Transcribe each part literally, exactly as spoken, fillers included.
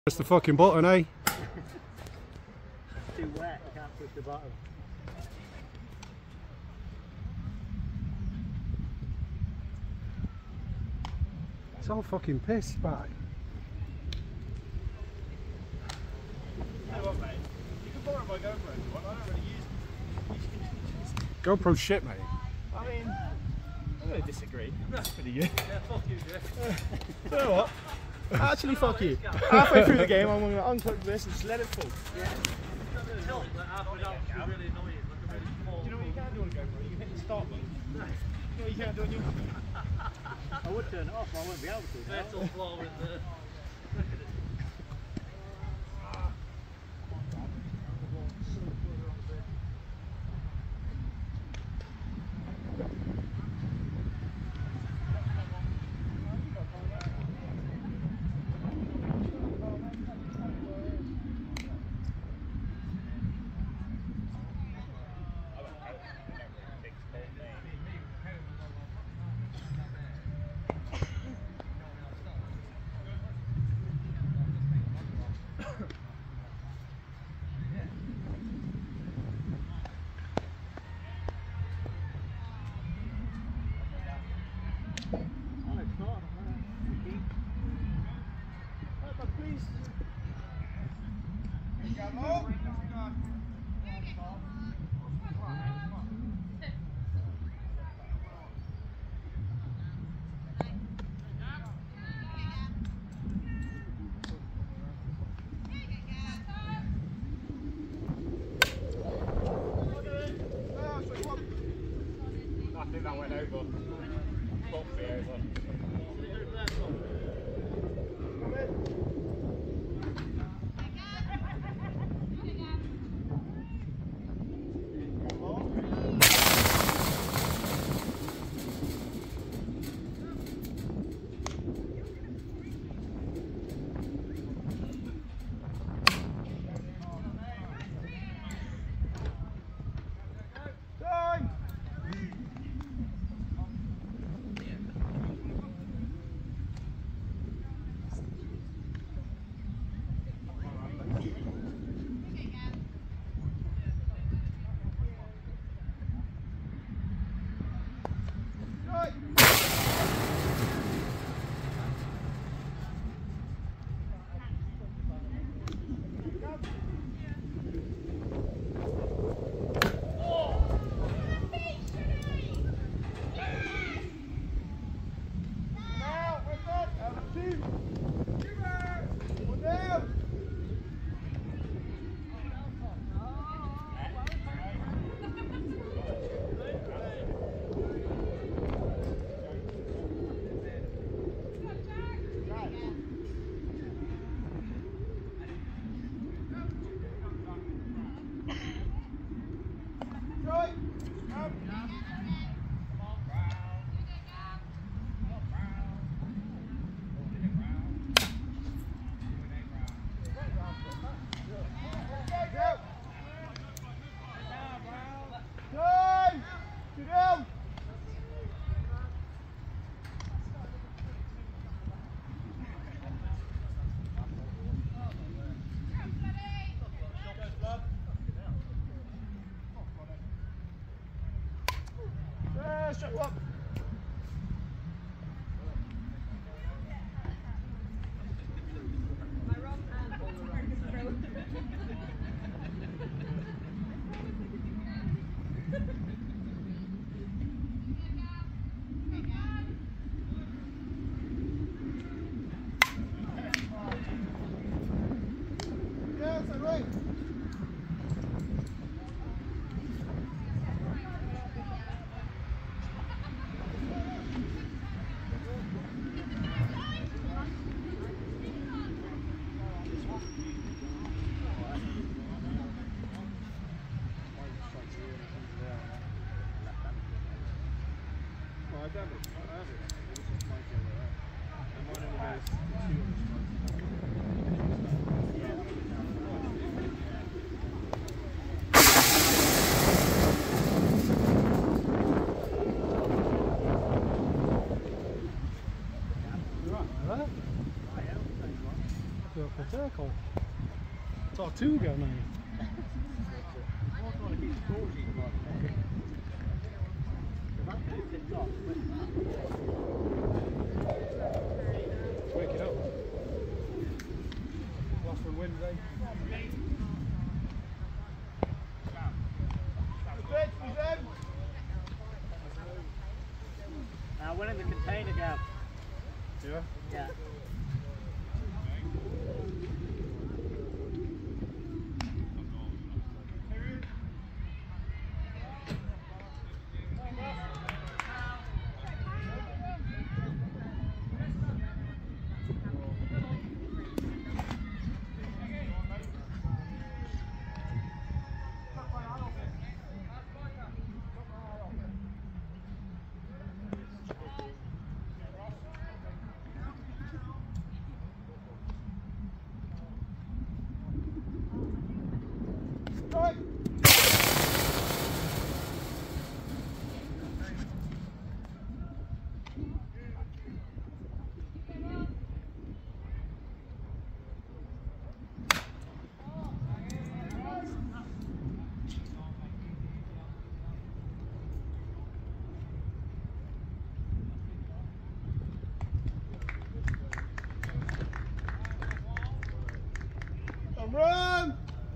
Press the fucking button, eh? It's too wet, I can't push the button. It's all fucking pissed back. You know what, mate? You can borrow my GoPro if you want. I don't really use it. GoPro shit, mate. I mean, I'm going to disagree. That's pretty good. Yeah, fuck you, Jeff. You know what? Actually, fuck you. Halfway through the game, I'm going to unclick this and just let it fall. Yeah. Tilt, but halfway down, it's really annoying. Like a really small. Do you know what you can do on a GoPro? You can hit the start button. You know what you can't do on your... I would turn it off, but I won't be able to. Metal floor with the... I think that went over. Bumped me over. Strap up. I have it. I have it. It was just my deal like that. And mine only goes to two on the strike. Yeah. Turco. Tortuga, mate. Wake it up. Last one Wednesday. Now, when in the container, Gav? Yeah? Yeah. Run!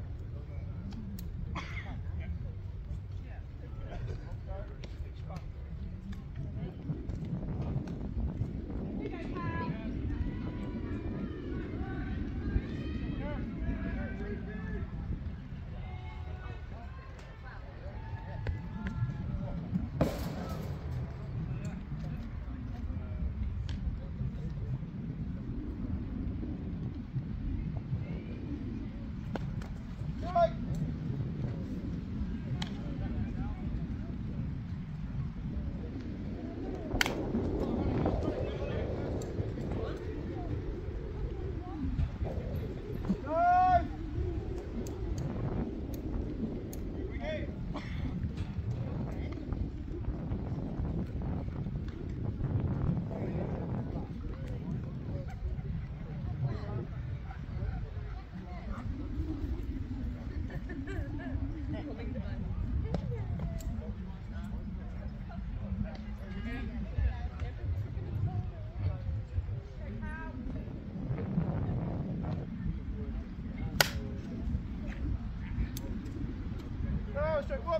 Whoop.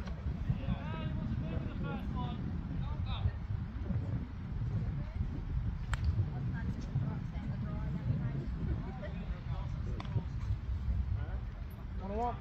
Wanna walk?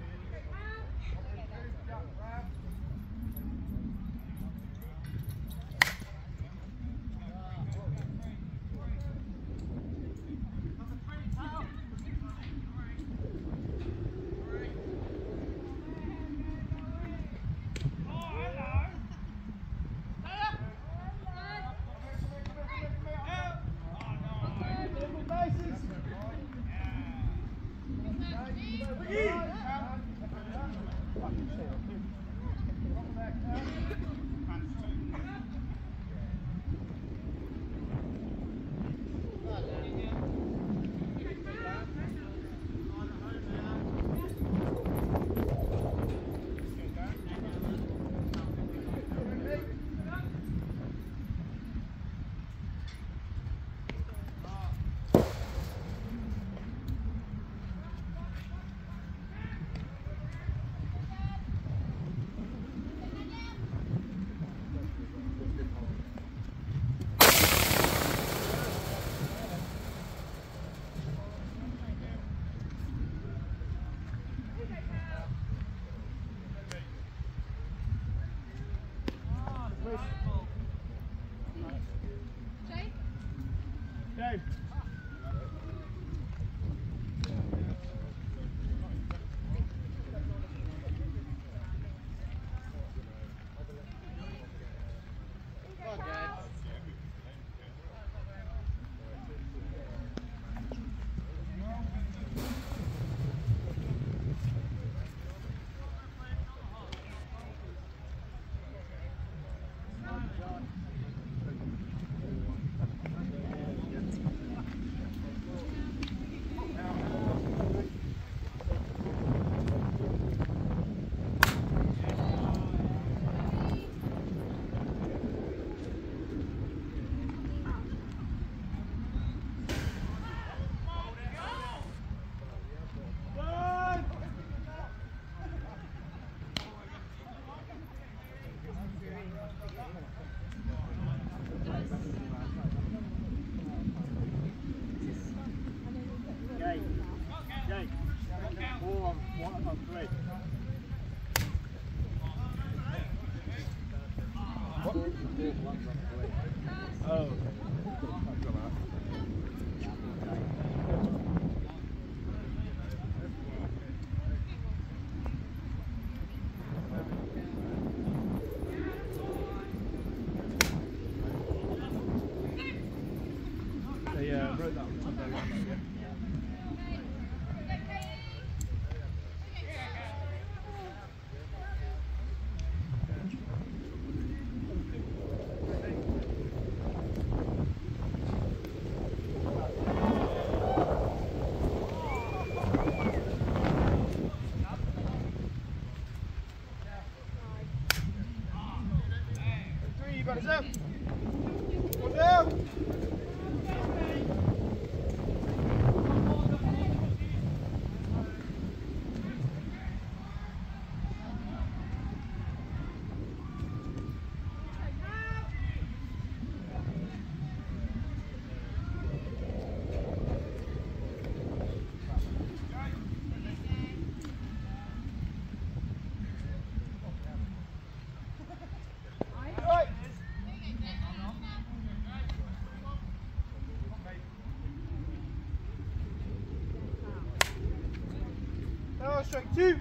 Bases. on one on three. What? One's on three. Oh. They uh, wrote that on Sunday, right? Yeah. Three, buddies up. One down. Right. Now strike two.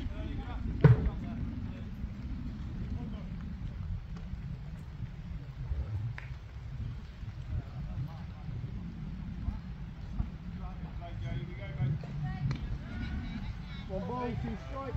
One ball, two strikes.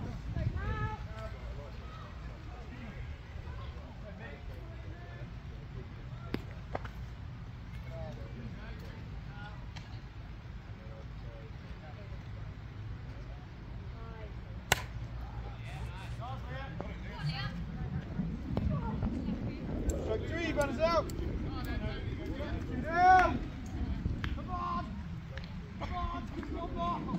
Strike three, runners out. Two down. Come on. Come on. Come on.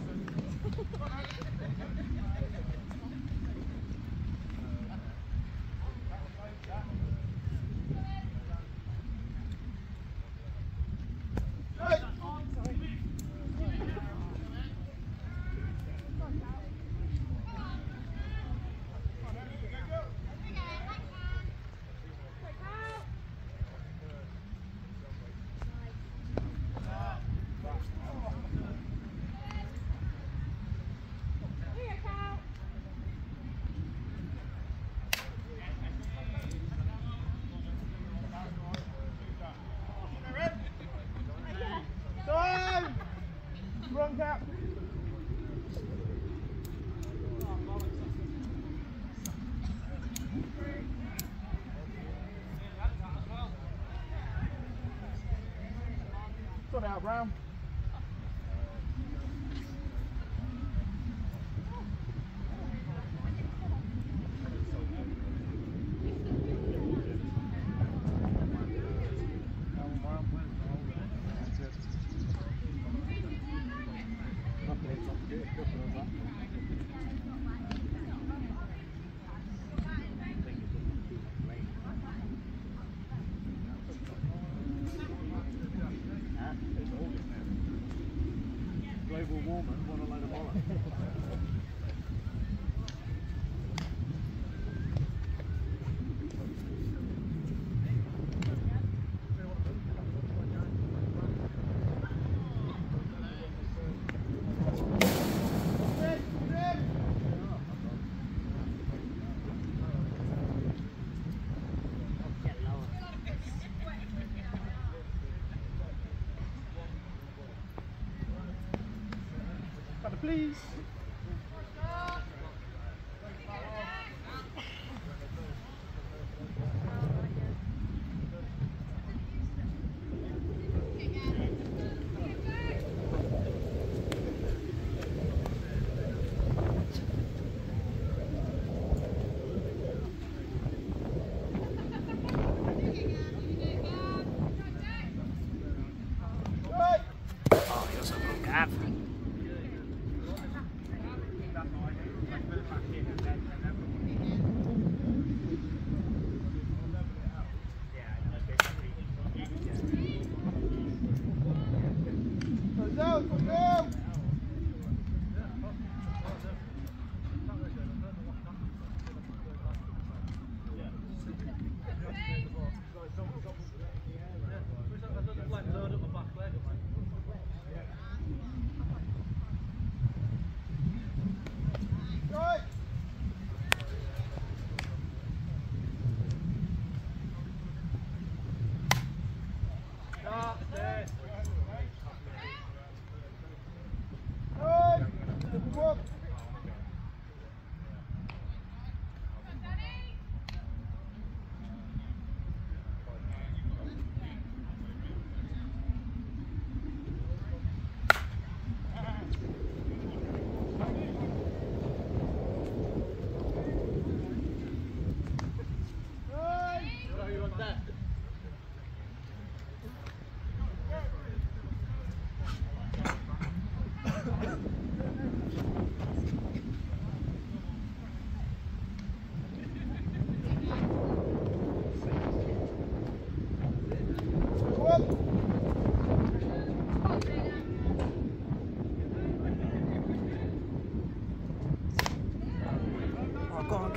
Right. Time! Wrong cap. Sort out, Brown. Global warming, want a load of bollocks. Please. Oh, you're so good.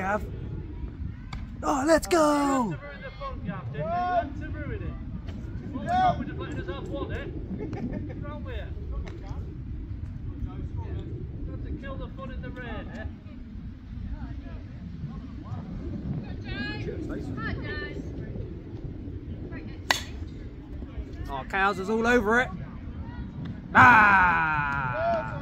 Gav. Oh, let's go! You had to ruin the fun, Gav, didn't you? You had to ruin it. What's wrong with just letting us have one, eh? What's wrong with you? You had to kill the fun in the rain, eh? Oh, Cows is all over it. Ah!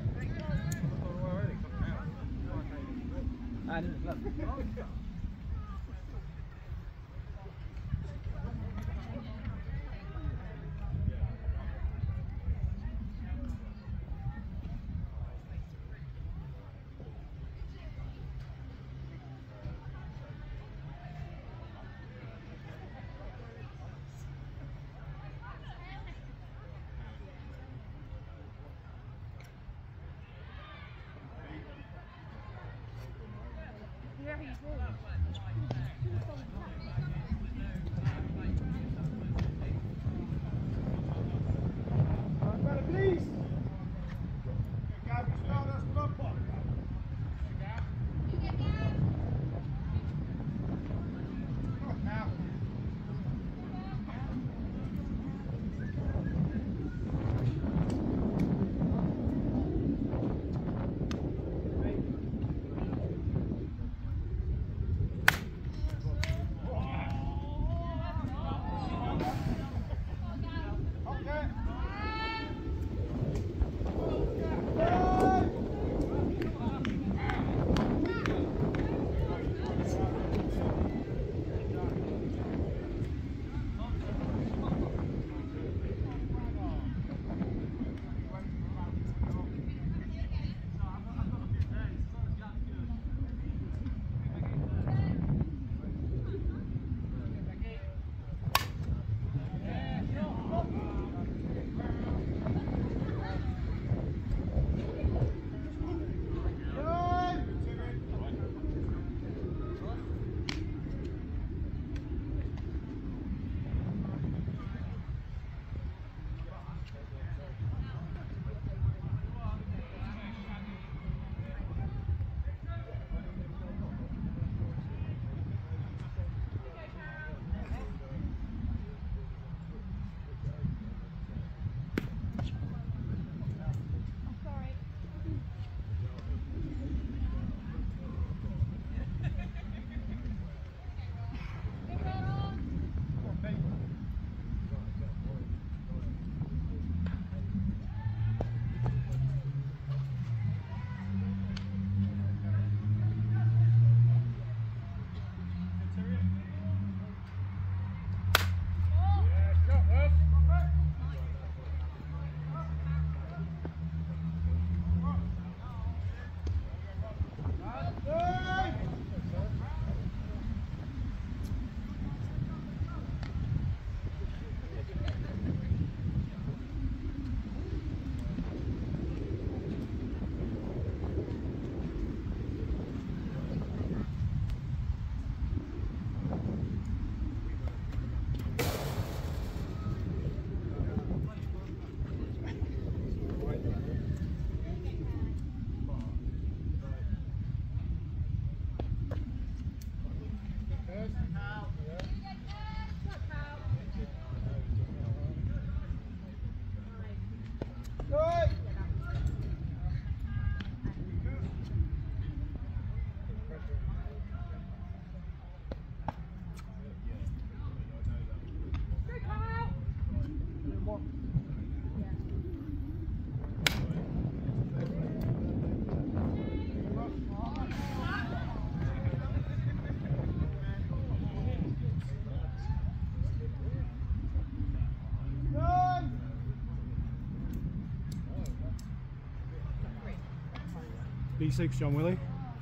B six, John Willie.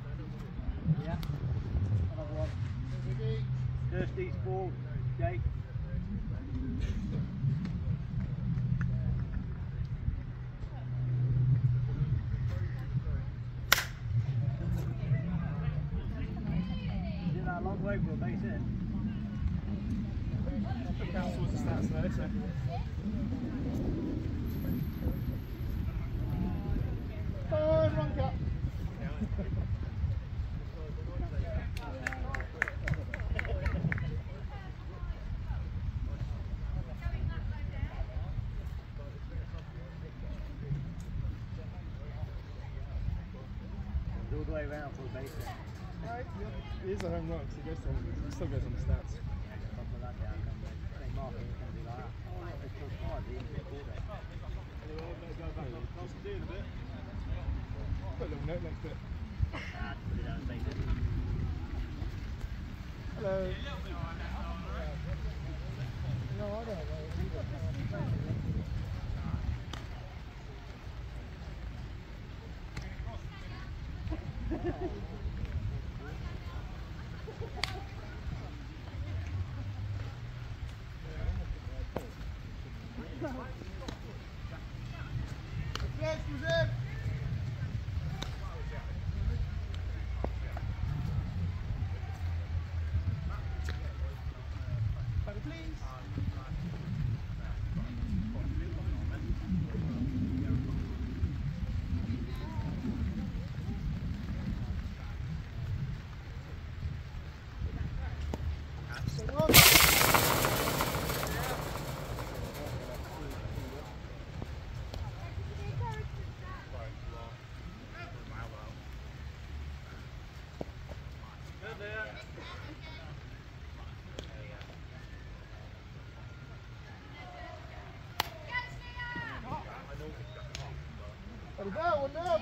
Yeah. Another one. Kirsty's ball, Jake. Did that a long way for a base hit. Count towards the stats there, so. Turn, run cut. all the way around for the basic. Right, yeah. It is a home run, so it, goes on, it still goes on the stats. Something like that, and then they mark it, it's going to be like that. Oh, it's just hard, the injury quarter. Put a little note next to it. Ah, put it down and take it. Hello. No, I don't know. There we go, one nil.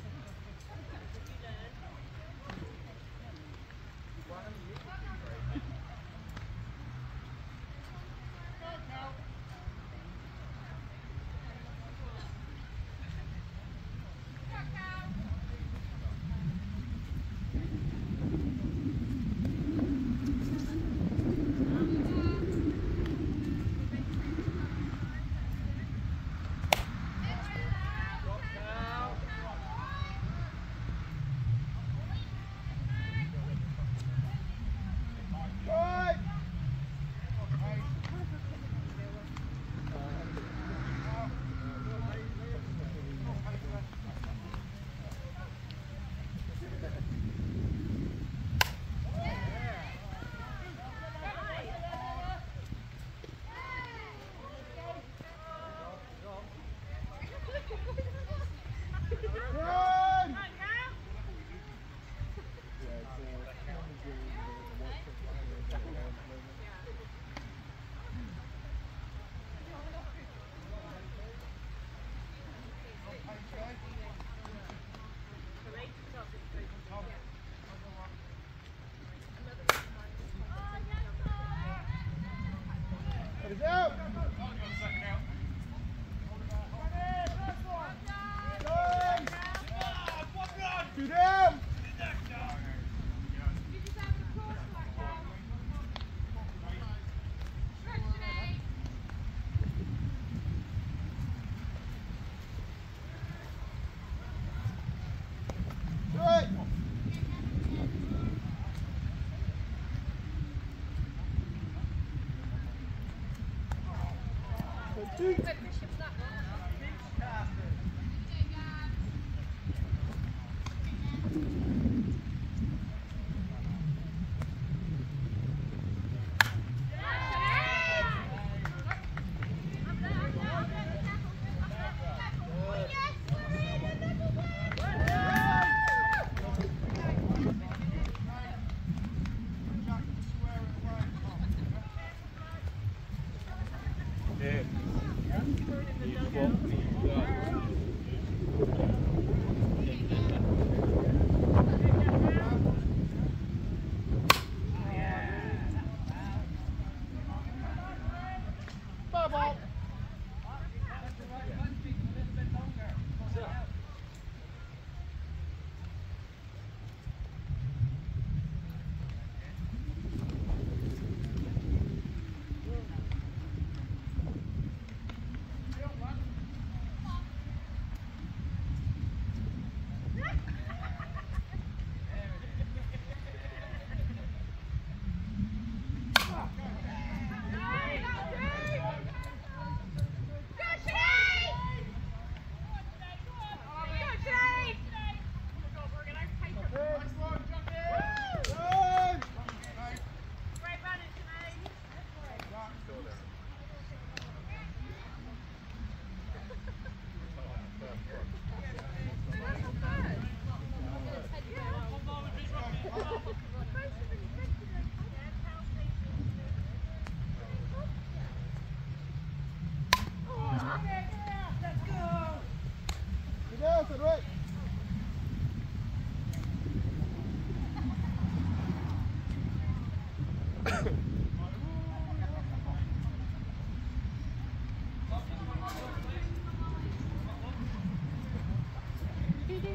Out. Two down. Right. Two. Yeah.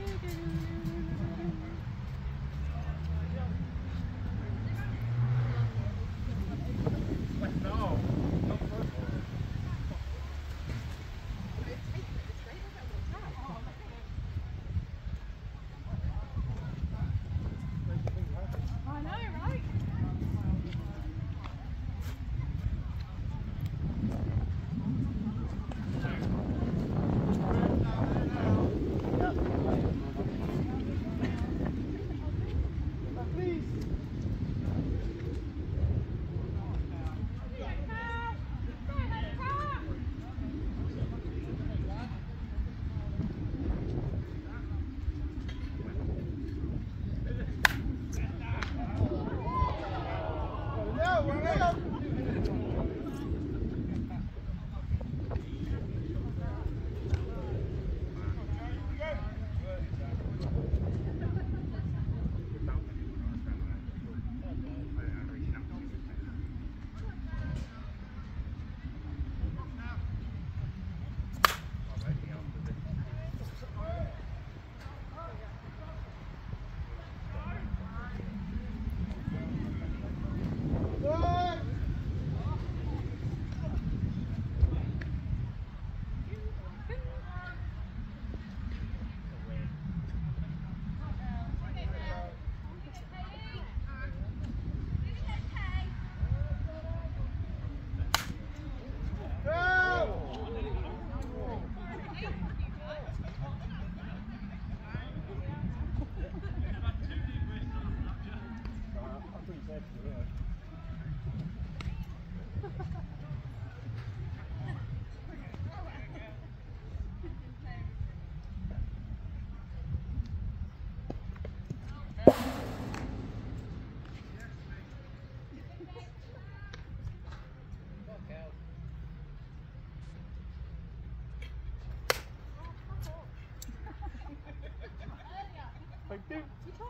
Thank you.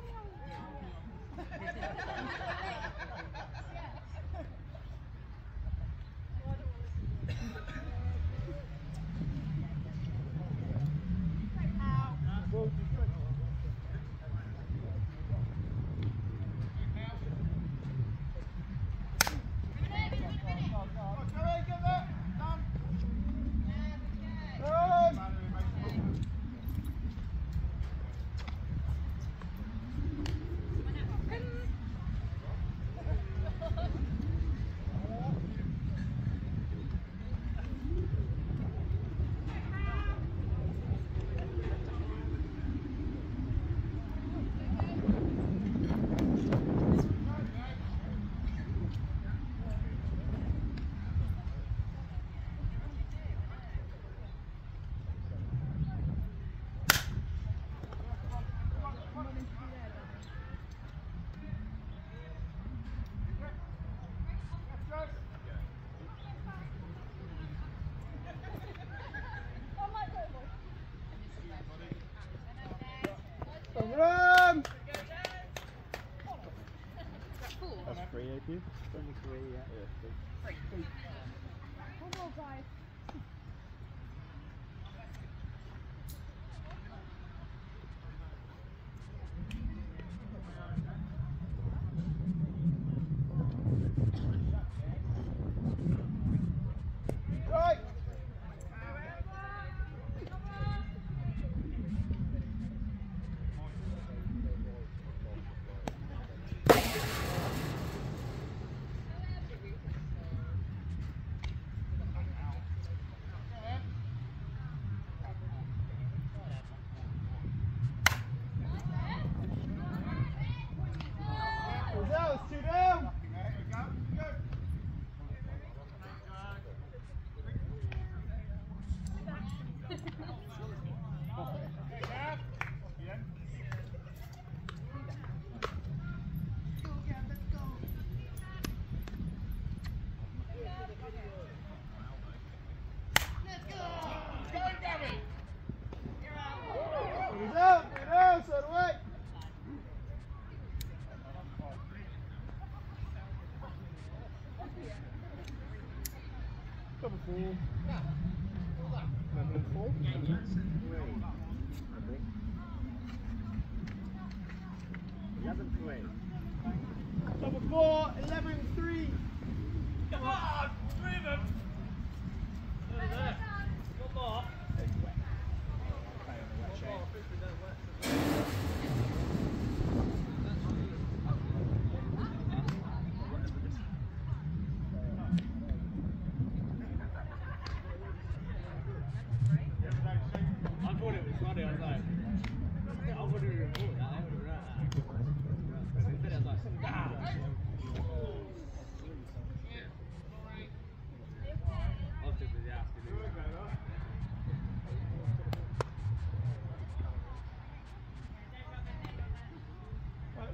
Run! That's free, A P? Only three, yeah. Yeah, three. Come on, guys. Right!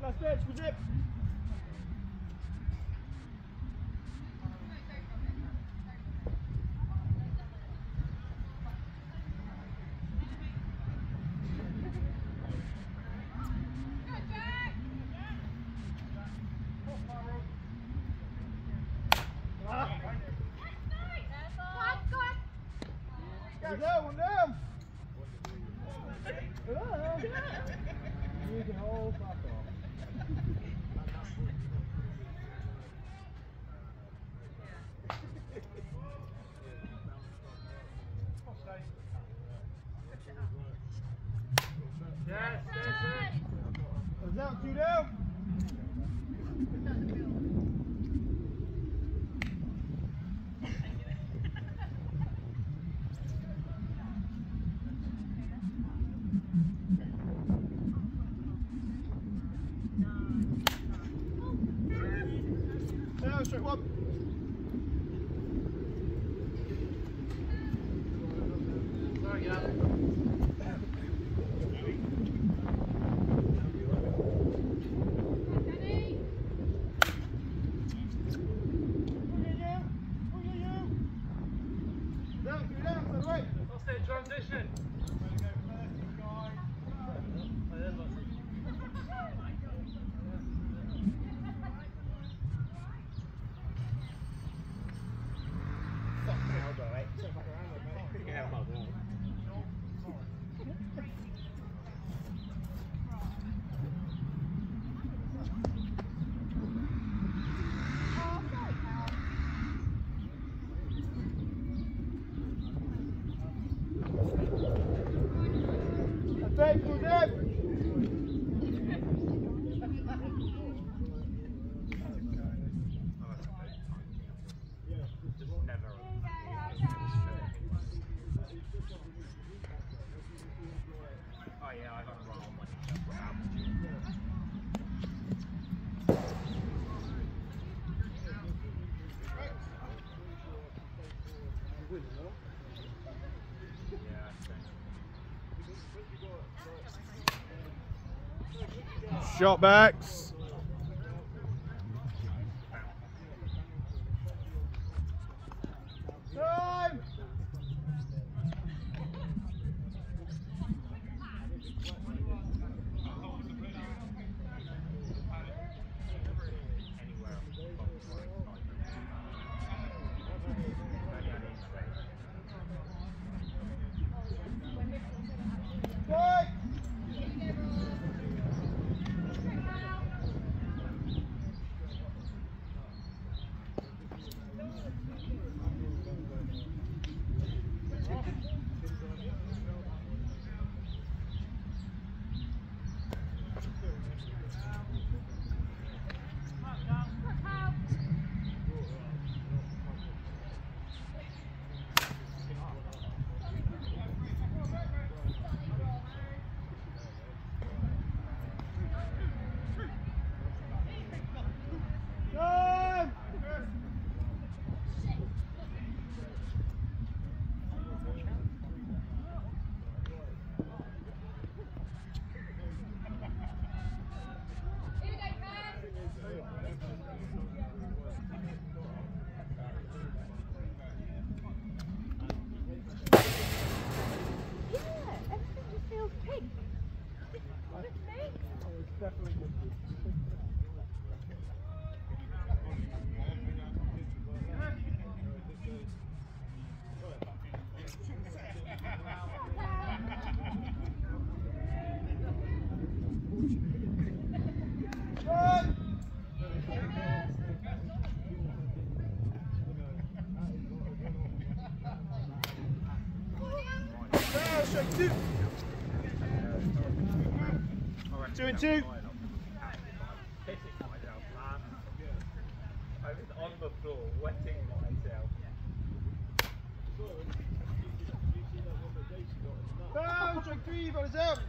last pitch, we zip. One down, one down. You can hold back off. Yes, yes, yes. One down, two down. Down, straight one. Sorry, Gab. Lost it, transition. Back to them. Shot backs. Time. Right. Definitely good. Two. Two and two. I was on the floor, wetting myself. Down, strike three, but it's out.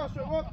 Yeah, straight one.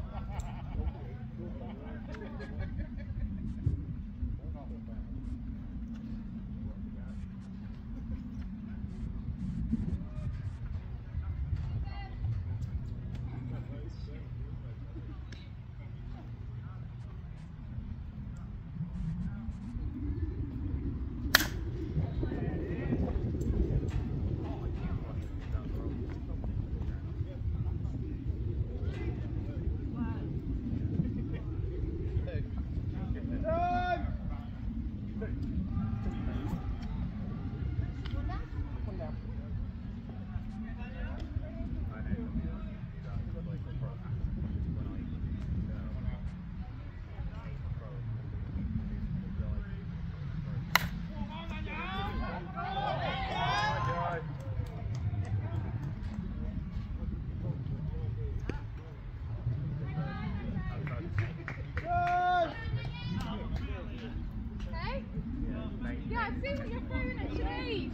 Yeah, see what you're throwing at Shanice.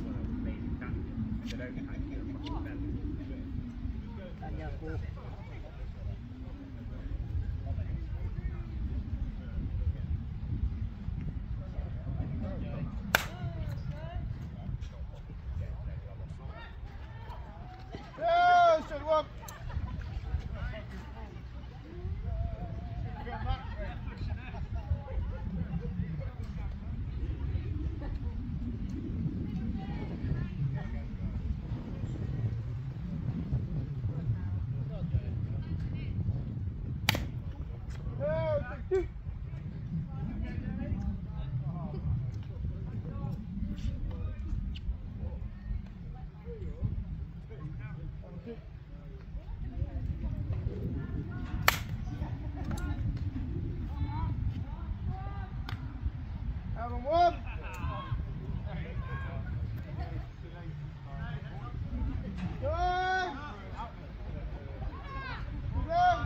Yeah, straight one. Out on one. Good. Good.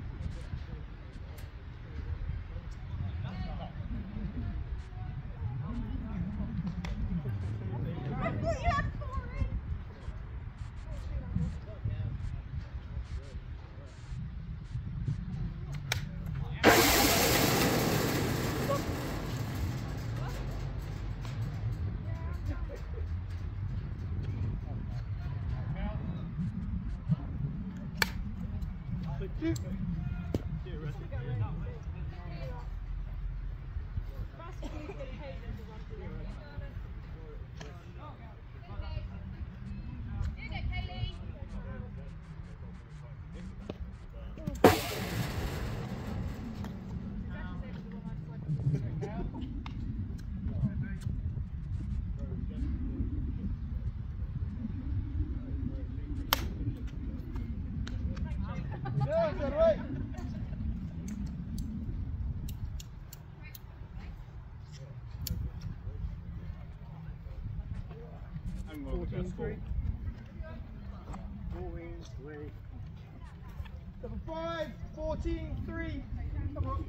Yeah, is that right? fourteen three. fourteen three. Double five, fourteen three. Come on.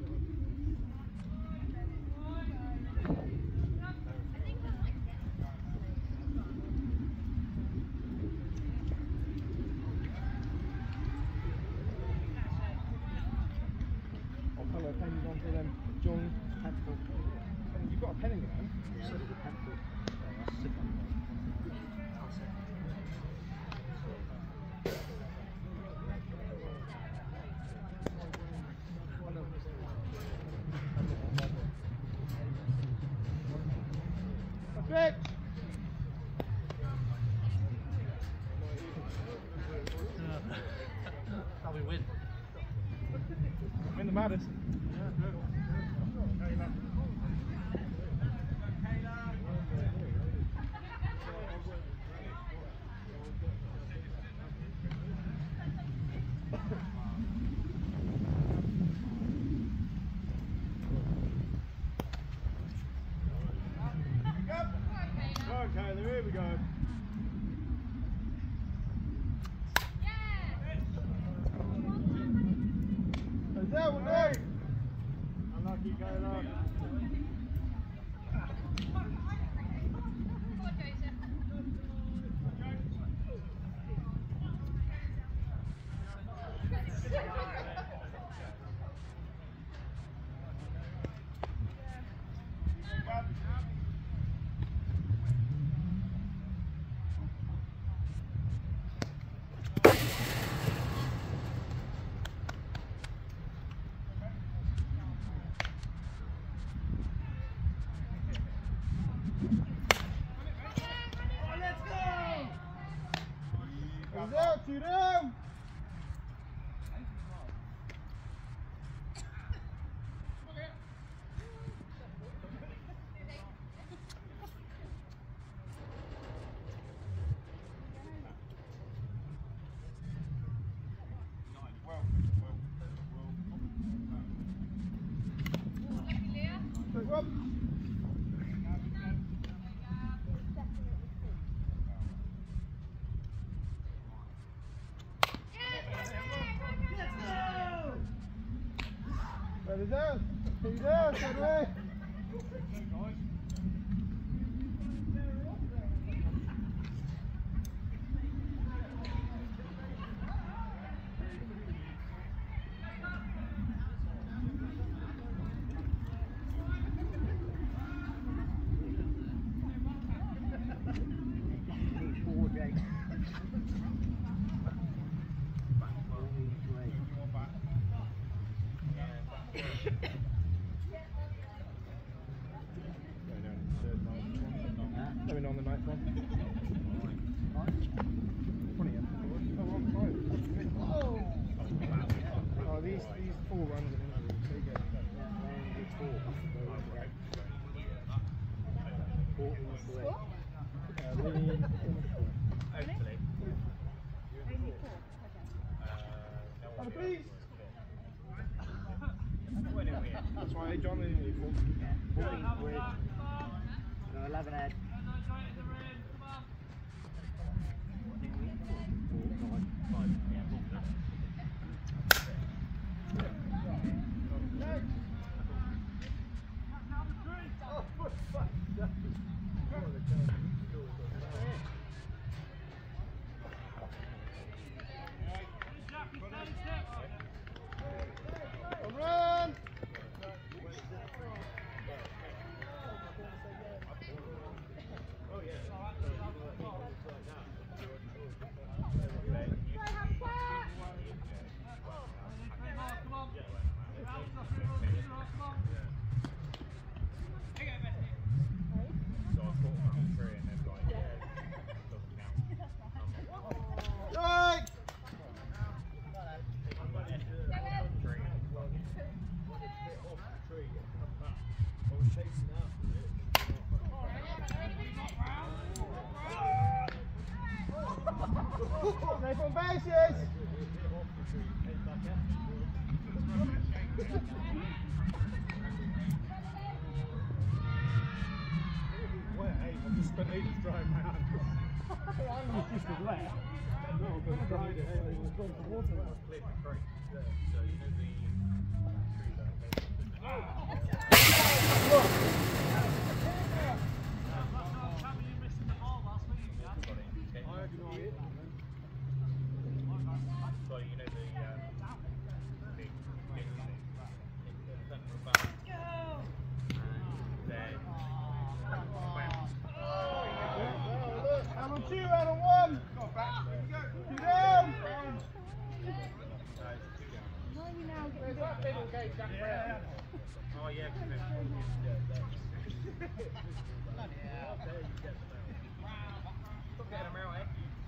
I'll colour pennies onto them. John, pencil. You've got a pen in your hand? Yeah, the pencil. Oh, that's sick. Perfect. How we win? Win the Madison. Okay, here we go. Is that one there? Unlucky, Kayla. Two down. Ready down. Stay down, stay away. Going on the ninth one. twenty, yeah. Oh, oh, these, these four runs are in there. There you go. Uh, Lily, Hopefully. oh, please. When are we in? That's why John is in four. fourteen quid. No, eleven head. Run! Right! Safe on bases! I've just spent ages drying my hands. I'm just as wet. No, but dried it. It was going to water. So you know the tree that So you know the um, big big thing in the centre of that. And then I'm on two, out on one. Two down. oh yeah, Stop getting them out, eh?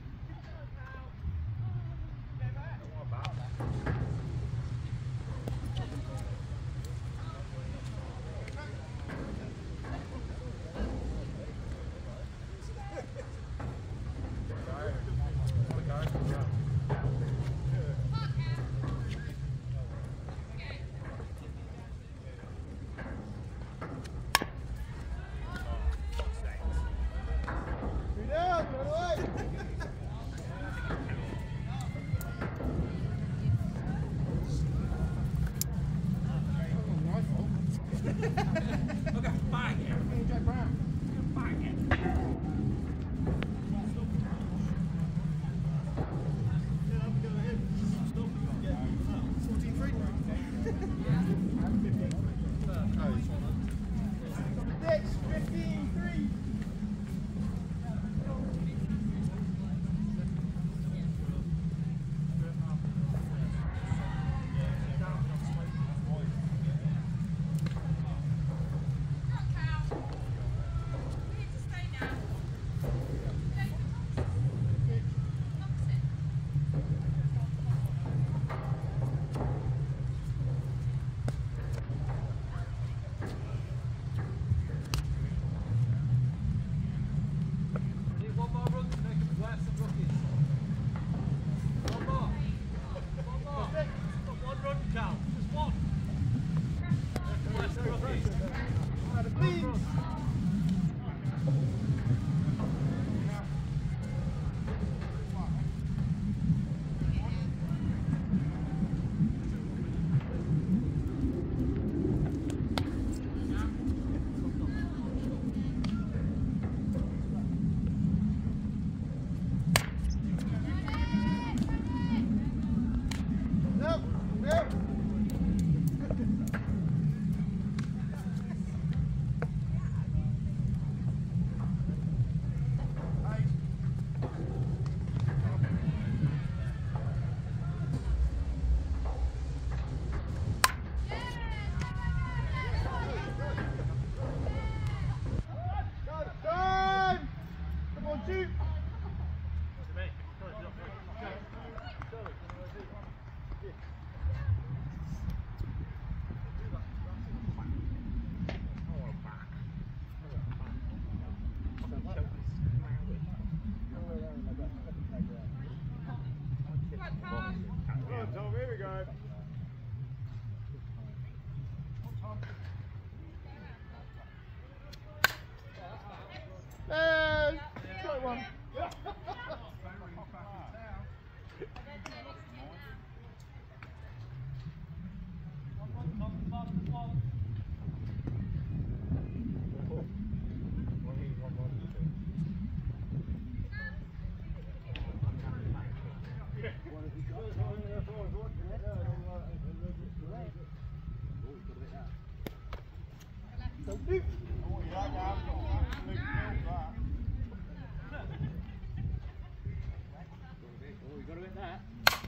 What about that? Two down, run away. you got to hit that.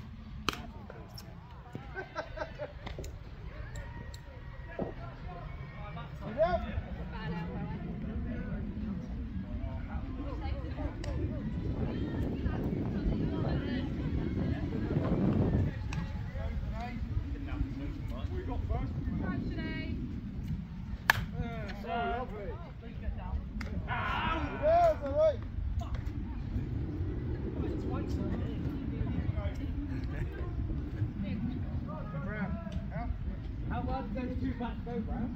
How far does those two bats go, Brown?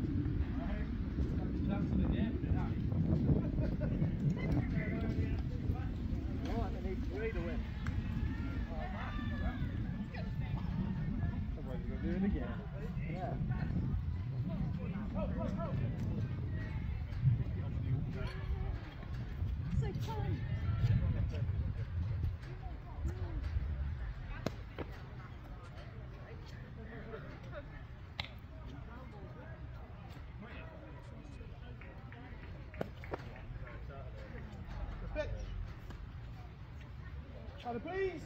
Oh, and they need three to win. Otherwise we're going to do it again. Yeah. So fun. Charlie, please.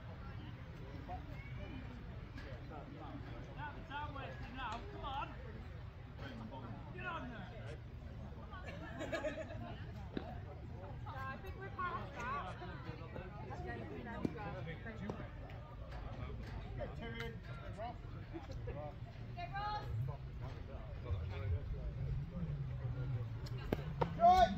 I think we're past that. Good.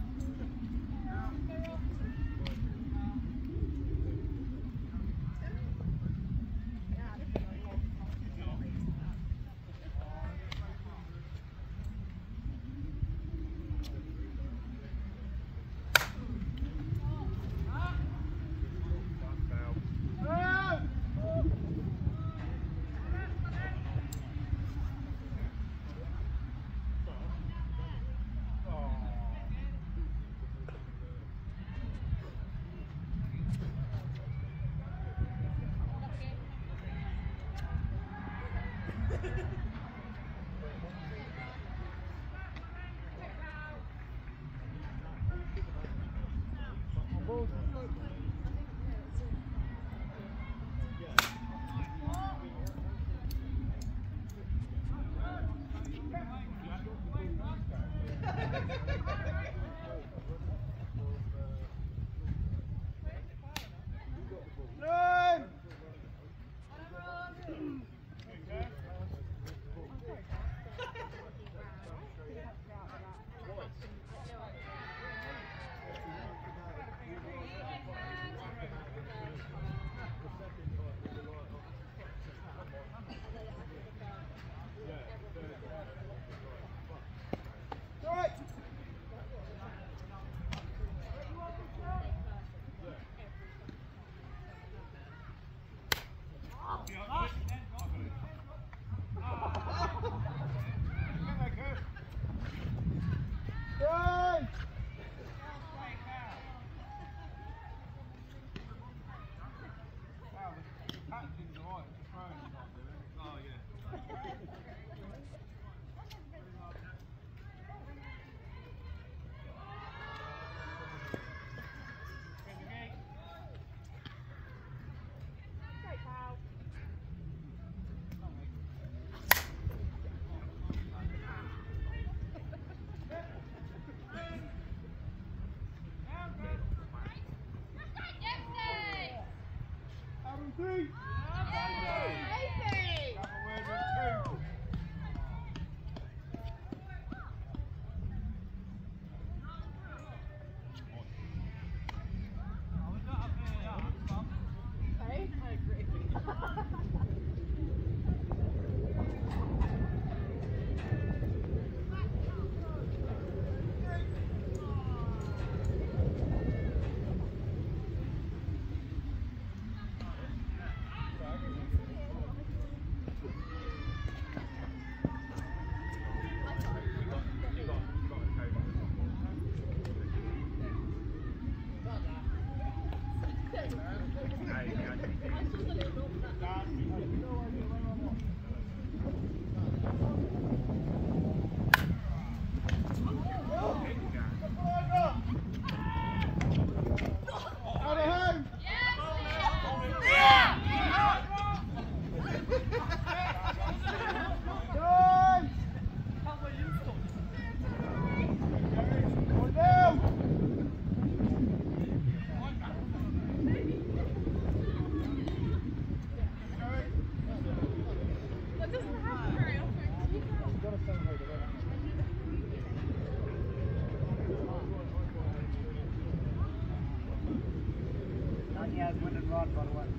Daniel's winning rod, by the way.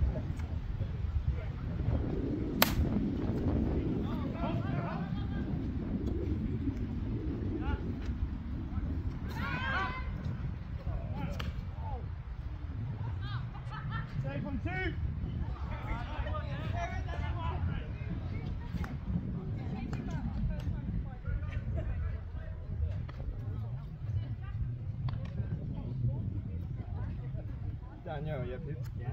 Safe on two. Daniel, you have it? Yeah.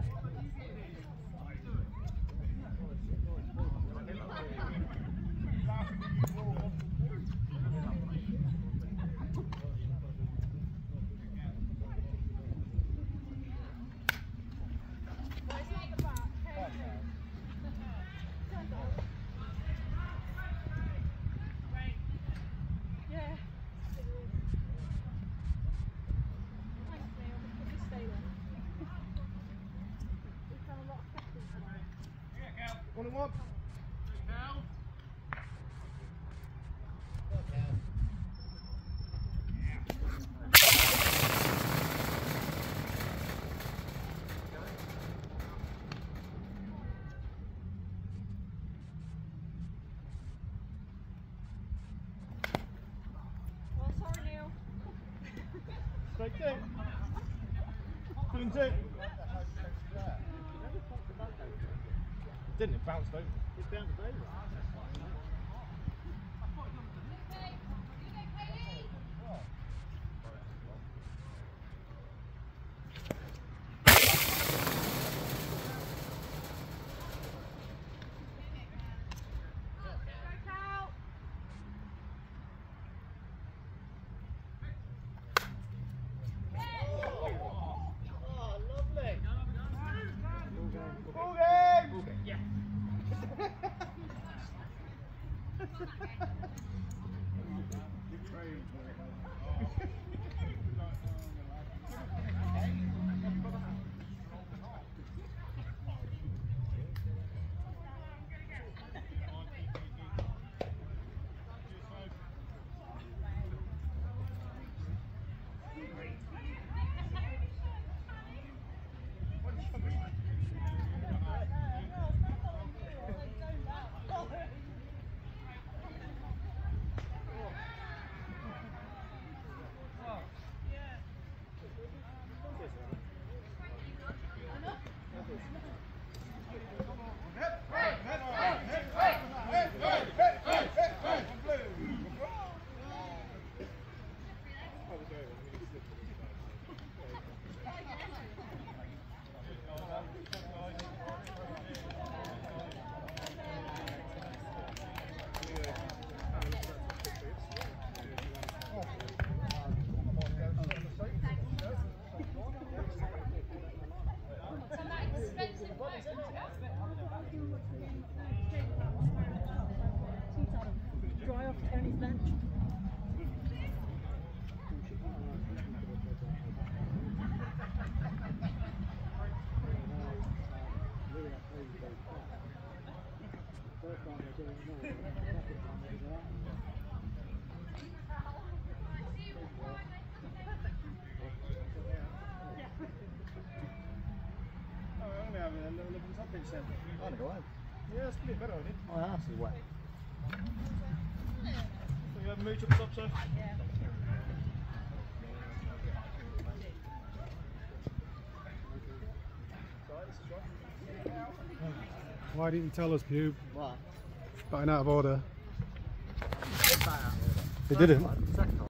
One and one. Well, sorry, Neil. Straight two. Two and two. Didn't it? Bounced over. It bounced over. Dry off Tony's bench. I go home. Yeah, it's pretty better, I think. My ass is wet. So you have a mooch up the top, sir? Why didn't you tell us, Pube? What? Batting out of order. It's out of order. They didn't. Second